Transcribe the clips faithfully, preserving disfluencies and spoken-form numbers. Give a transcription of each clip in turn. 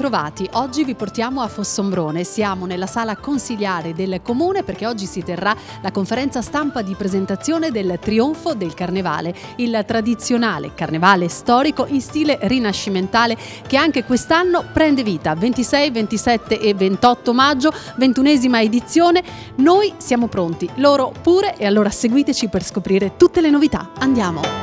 bentrovati. Oggi vi portiamo a Fossombrone. Siamo nella sala consiliare del comune perché oggi si terrà la conferenza stampa di presentazione del Trionfo del Carnevale, il tradizionale carnevale storico in stile rinascimentale che anche quest'anno prende vita. ventisei, ventisette e ventotto maggio, ventunesima edizione. Noi siamo pronti, loro pure, e allora seguiteci per scoprire tutte le novità. Andiamo!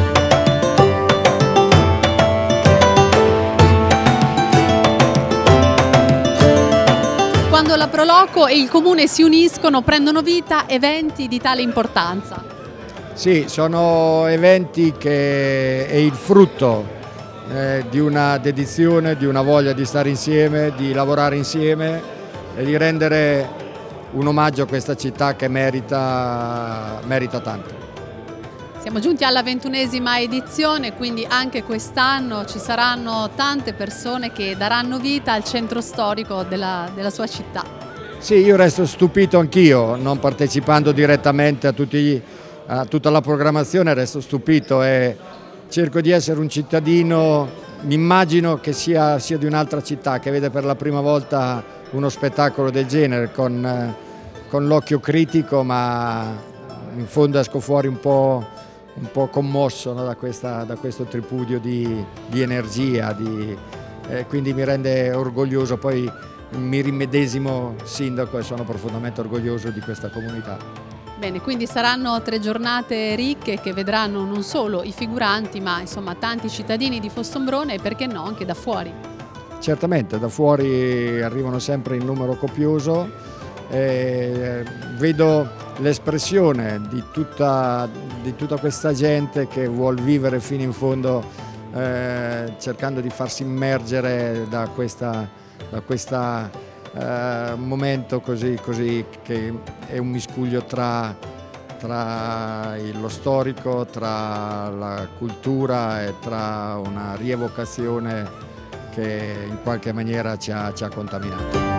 Quando la Proloco e il Comune si uniscono prendono vita eventi di tale importanza. Sì, sono eventi che è il frutto eh, di una dedizione, di una voglia di stare insieme, di lavorare insieme e di rendere un omaggio a questa città che merita, merita tanto. Siamo giunti alla ventunesima edizione, quindi anche quest'anno ci saranno tante persone che daranno vita al centro storico della, della sua città. Sì, io resto stupito anch'io, non partecipando direttamente a, tutti, a tutta la programmazione, resto stupito e cerco di essere un cittadino, mi immagino che sia, sia di un'altra città, che vede per la prima volta uno spettacolo del genere con, con l'occhio critico, ma in fondo esco fuori un po'... un po' commosso, no, da, questa, da questo tripudio di, di energia, di, eh, quindi mi rende orgoglioso, poi mi rimedesimo sindaco e sono profondamente orgoglioso di questa comunità. Bene, quindi saranno tre giornate ricche che vedranno non solo i figuranti ma insomma tanti cittadini di Fossombrone e perché no anche da fuori. Certamente, da fuori arrivano sempre in numero copioso, eh, vedo l'espressione di tutta, di tutta questa gente che vuol vivere fino in fondo eh, cercando di farsi immergere da questo da questa, eh, momento così, così che è un miscuglio tra, tra lo storico, tra la cultura e tra una rievocazione che in qualche maniera ci ha, ci ha contaminato.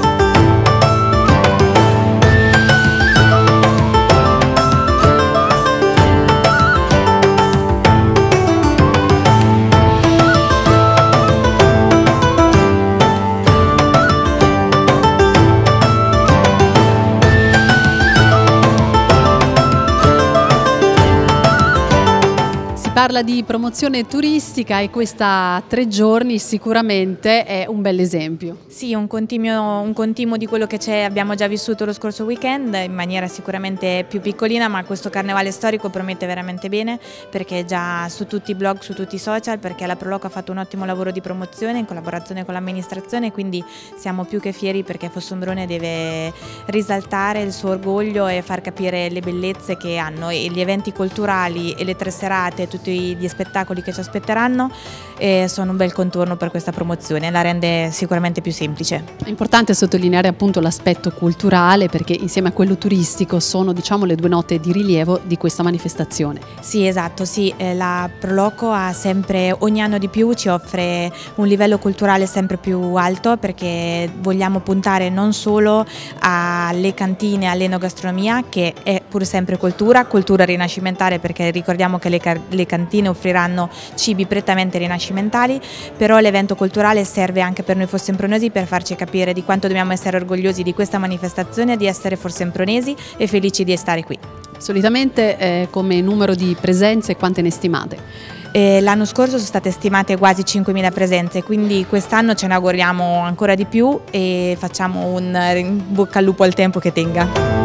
Parla di promozione turistica e questa tre giorni sicuramente è un bel esempio. Sì, un continuo, un continuo di quello che abbiamo già vissuto lo scorso weekend in maniera sicuramente più piccolina, ma questo carnevale storico promette veramente bene perché è già su tutti i blog, su tutti i social, perché la Proloco ha fatto un ottimo lavoro di promozione in collaborazione con l'amministrazione, quindi siamo più che fieri perché Fossombrone deve risaltare il suo orgoglio e far capire le bellezze che hanno e gli eventi culturali e le tre serate, tutti gli spettacoli che ci aspetteranno e sono un bel contorno per questa promozione, la rende sicuramente più semplice. È importante sottolineare appunto l'aspetto culturale perché insieme a quello turistico sono diciamo le due note di rilievo di questa manifestazione. Sì, esatto, sì, la Proloco ha sempre, ogni anno di più ci offre un livello culturale sempre più alto perché vogliamo puntare non solo alle cantine, all'enogastronomia che è pur sempre cultura, cultura rinascimentale perché ricordiamo che le, le cantine offriranno cibi prettamente rinascimentali, però l'evento culturale serve anche per noi fossembronesi per farci capire di quanto dobbiamo essere orgogliosi di questa manifestazione, di essere fossembronesi e felici di stare qui. Solitamente eh, come numero di presenze quante ne stimate? L'anno scorso sono state stimate quasi cinquemila presenze, quindi quest'anno ce ne auguriamo ancora di più e facciamo un in bocca al lupo al tempo che tenga.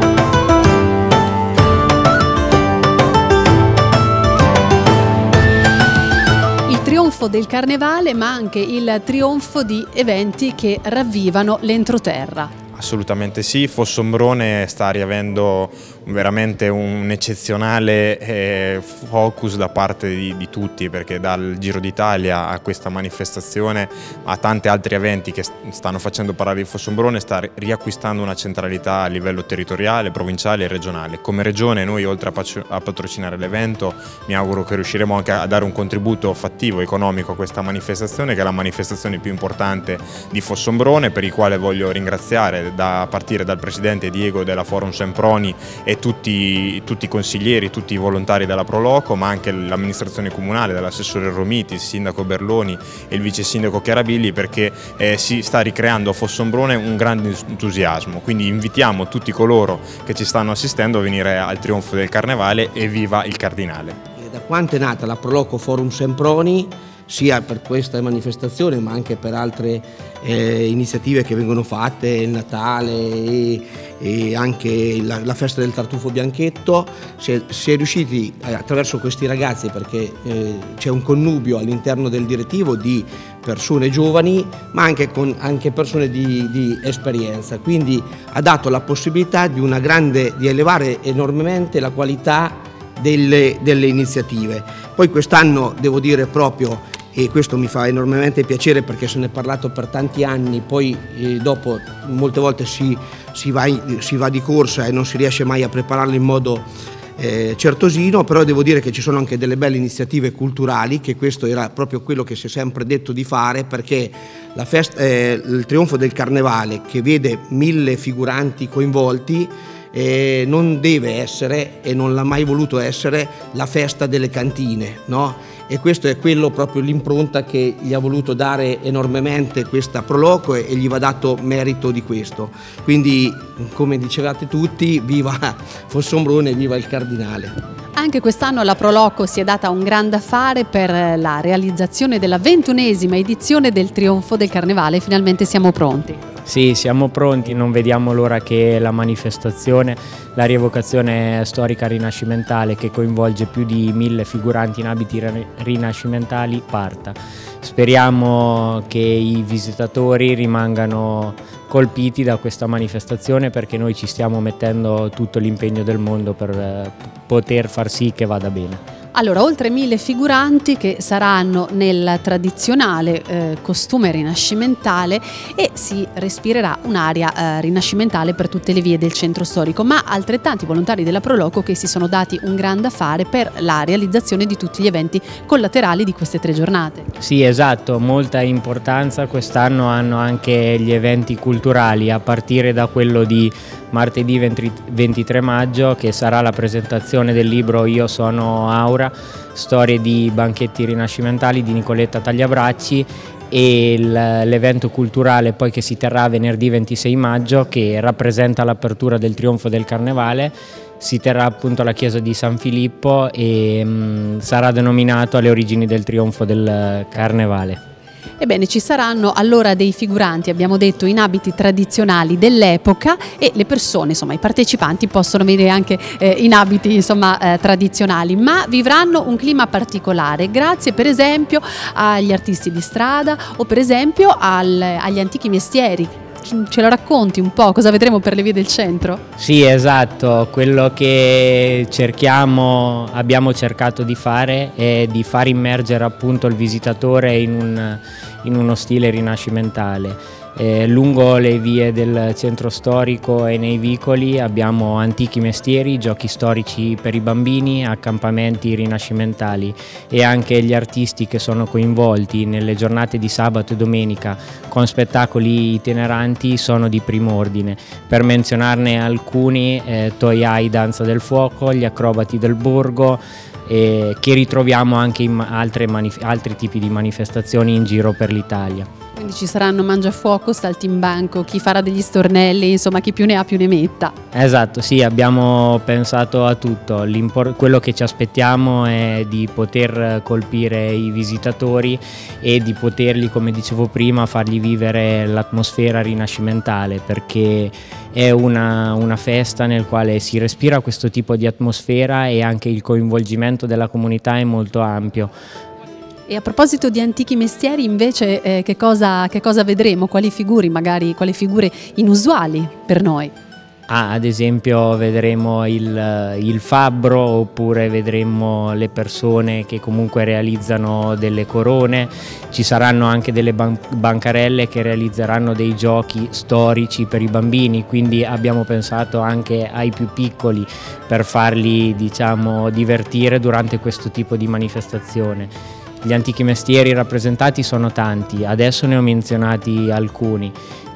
Trionfo del Carnevale ma anche il trionfo di eventi che ravvivano l'entroterra. Assolutamente sì, Fossombrone sta riavendo veramente un eccezionale eh, focus da parte di, di tutti, perché dal Giro d'Italia a questa manifestazione a tanti altri eventi che stanno facendo parlare di Fossombrone sta riacquistando una centralità a livello territoriale, provinciale e regionale. Come regione noi oltre a, a patrocinare l'evento mi auguro che riusciremo anche a dare un contributo fattivo, economico a questa manifestazione che è la manifestazione più importante di Fossombrone, per il quale voglio ringraziare da partire dal presidente Diego della Forum Semproni e e tutti, tutti i consiglieri, tutti i volontari della Proloco, ma anche l'amministrazione comunale, dall'assessore Romiti, il sindaco Berloni e il vice sindaco Chiarabilli, perché eh, si sta ricreando a Fossombrone un grande entusiasmo. Quindi invitiamo tutti coloro che ci stanno assistendo a venire al Trionfo del Carnevale e viva il Cardinale. Da quando è nata la Proloco Forum Semproni, sia per questa manifestazione ma anche per altre eh, iniziative che vengono fatte, il Natale e, e anche la, la festa del tartufo bianchetto, si è, si è riusciti eh, attraverso questi ragazzi, perché eh, c'è un connubio all'interno del direttivo di persone giovani ma anche, con, anche persone di, di esperienza, quindi ha dato la possibilità di, una grande, di elevare enormemente la qualità delle, delle iniziative. Poi quest'anno devo dire proprio, e questo mi fa enormemente piacere perché se ne è parlato per tanti anni, poi eh, dopo molte volte si, si, va, si va di corsa e non si riesce mai a prepararlo in modo eh, certosino, però devo dire che ci sono anche delle belle iniziative culturali, che questo era proprio quello che si è sempre detto di fare, perché la festa, eh, il Trionfo del Carnevale, che vede mille figuranti coinvolti, Eh, non deve essere e non l'ha mai voluto essere la festa delle cantine, no? E questo è quello proprio l'impronta che gli ha voluto dare enormemente questa Proloco e, e gli va dato merito di questo. Quindi, come dicevate tutti, viva Fossombrone, viva il Cardinale. Anche quest'anno la Proloco si è data un grande affare per la realizzazione della ventunesima edizione del Trionfo del Carnevale. Finalmente siamo pronti. Sì, siamo pronti, non vediamo l'ora che la manifestazione, la rievocazione storica rinascimentale, che coinvolge più di mille figuranti in abiti rinascimentali, parta. Speriamo che i visitatori rimangano colpiti da questa manifestazione, perché noi ci stiamo mettendo tutto l'impegno del mondo per poter far sì che vada bene. Allora, oltre mille figuranti che saranno nel tradizionale eh, costume rinascimentale, e si respirerà un'aria eh, rinascimentale per tutte le vie del centro storico, ma altrettanti volontari della Proloco che si sono dati un grande affare per la realizzazione di tutti gli eventi collaterali di queste tre giornate. Sì, esatto, molta importanza quest'anno hanno anche gli eventi culturali, a partire da quello di martedì ventitré maggio, che sarà la presentazione del libro Io sono Aura, storie di banchetti rinascimentali di Nicoletta Tagliabracci, e l'evento culturale poi che si terrà venerdì ventisei maggio, che rappresenta l'apertura del Trionfo del Carnevale. Si terrà appunto alla chiesa di San Filippo e mh, sarà denominato alle origini del Trionfo del Carnevale. Ebbene, ci saranno allora dei figuranti, abbiamo detto, in abiti tradizionali dell'epoca, e le persone, insomma i partecipanti, possono venire anche eh, in abiti insomma eh, tradizionali, ma vivranno un clima particolare grazie per esempio agli artisti di strada o per esempio al, agli antichi mestieri. Ce lo racconti un po' cosa vedremo per le vie del centro? Sì, esatto, quello che cerchiamo, abbiamo cercato di fare è di far immergere appunto il visitatore in, un, in uno stile rinascimentale. Eh, lungo le vie del centro storico e nei vicoli abbiamo antichi mestieri, giochi storici per i bambini, accampamenti rinascimentali, e anche gli artisti che sono coinvolti nelle giornate di sabato e domenica con spettacoli itineranti sono di primo ordine. Per menzionarne alcuni, eh, Toy Eye Danza del Fuoco, gli Acrobati del Borgo, eh, che ritroviamo anche in altre altri tipi di manifestazioni in giro per l'Italia. Quindi ci saranno mangiafuoco, saltimbanco, chi farà degli stornelli, insomma chi più ne ha più ne metta. Esatto, sì, abbiamo pensato a tutto. Quello che ci aspettiamo è di poter colpire i visitatori e di poterli, come dicevo prima, fargli vivere l'atmosfera rinascimentale, perché è una, una festa nel quale si respira questo tipo di atmosfera e anche il coinvolgimento della comunità è molto ampio. E a proposito di antichi mestieri invece, eh, che cosa, che cosa vedremo? Quali figure, magari quali figure inusuali per noi? Ah, ad esempio vedremo il, il fabbro, oppure vedremo le persone che comunque realizzano delle corone. Ci saranno anche delle ban bancarelle che realizzeranno dei giochi storici per i bambini, quindi abbiamo pensato anche ai più piccoli per farli, diciamo, divertire durante questo tipo di manifestazione. Gli antichi mestieri rappresentati sono tanti, adesso ne ho menzionati alcuni.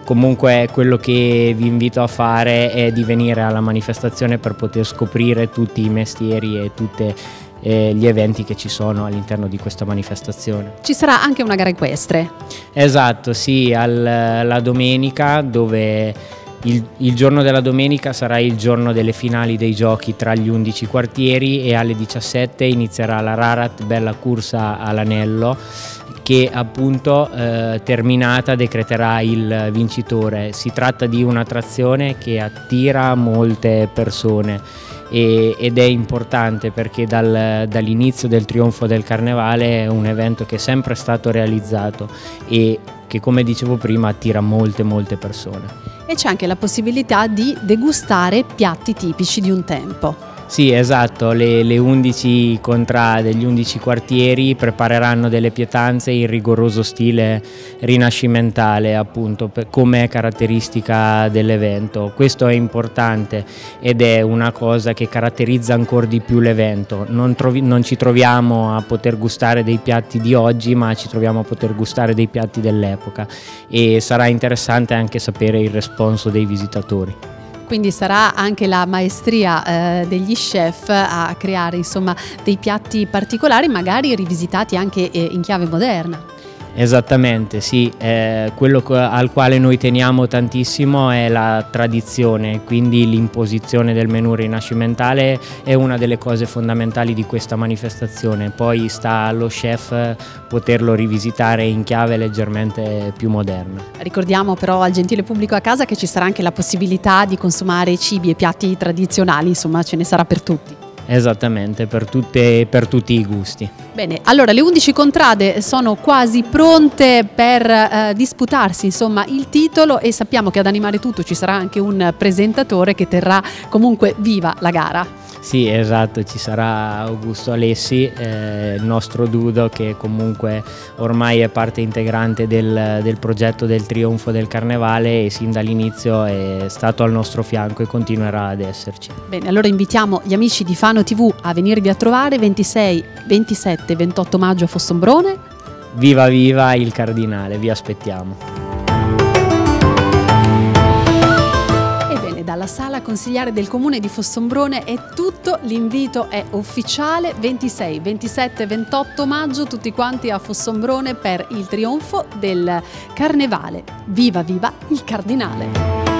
comunque quello che vi invito a fare è di venire alla manifestazione per poter scoprire tutti i mestieri e tutti gli eventi che ci sono all'interno di questa manifestazione. Ci sarà anche una gara equestre. Esatto, sì, al, la domenica, dove il, il giorno della domenica sarà il giorno delle finali dei giochi tra gli undici quartieri, e alle diciassette inizierà la Rarat Bella Corsa all'Anello, che appunto eh, terminata decreterà il vincitore. Si tratta di un'attrazione che attira molte persone ed è importante perché dal, dall'inizio del Trionfo del Carnevale è un evento che è sempre stato realizzato e che, come dicevo prima, attira molte molte persone. E c'è anche la possibilità di degustare piatti tipici di un tempo. Sì, esatto, le, le undici contrade degli undici quartieri prepareranno delle pietanze in rigoroso stile rinascimentale, appunto, come è caratteristica dell'evento. Questo è importante ed è una cosa che caratterizza ancora di più l'evento. Non, non ci troviamo a poter gustare dei piatti di oggi, ma ci troviamo a poter gustare dei piatti dell'epoca, e sarà interessante anche sapere il responso dei visitatori. Quindi sarà anche la maestria eh, degli chef a creare, insomma, dei piatti particolari, magari rivisitati anche eh, in chiave moderna. Esattamente, sì, eh, quello al quale noi teniamo tantissimo è la tradizione, quindi l'imposizione del menù rinascimentale è una delle cose fondamentali di questa manifestazione. Poi sta allo chef poterlo rivisitare in chiave leggermente più moderna. Ricordiamo però al gentile pubblico a casa che ci sarà anche la possibilità di consumare cibi e piatti tradizionali, insomma ce ne sarà per tutti. Esattamente, per, tutte, per tutti i gusti. Bene, allora le undici contrade sono quasi pronte per eh, disputarsi, insomma, il titolo, e sappiamo che ad animare tutto ci sarà anche un presentatore che terrà comunque viva la gara. Sì, esatto, ci sarà Augusto Alessi, eh, il nostro Dudo, che comunque ormai è parte integrante del, del progetto del Trionfo del Carnevale e sin dall'inizio è stato al nostro fianco e continuerà ad esserci. Bene, allora invitiamo gli amici di Fano tivù a venirvi a trovare ventisei, ventisette e ventotto maggio a Fossombrone. Viva viva il Cardinale, vi aspettiamo. Dalla sala consigliare del comune di Fossombrone è tutto, l'invito è ufficiale: ventisei, ventisette e ventotto maggio tutti quanti a Fossombrone per il Trionfo del Carnevale. Viva viva il Cardinale!